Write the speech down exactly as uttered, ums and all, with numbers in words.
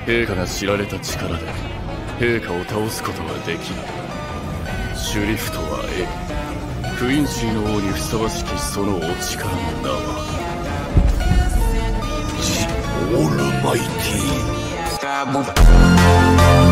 陛下が知られた力で陛下を倒すことはできない。シュリフトは A、 クインシーの王にふさわしきそのお力の名はジ・オールマイティー。